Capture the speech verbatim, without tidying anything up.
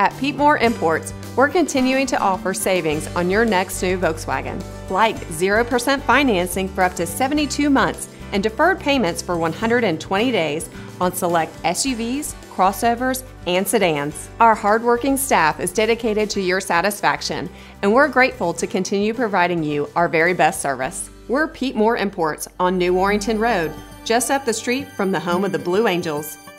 At Pete Moore Imports, we're continuing to offer savings on your next new Volkswagen, like zero percent financing for up to seventy-two months and deferred payments for one hundred twenty days on select S U Vs, crossovers, and sedans. Our hardworking staff is dedicated to your satisfaction, and we're grateful to continue providing you our very best service. We're Pete Moore Imports on New Warrington Road, just up the street from the home of the Blue Angels.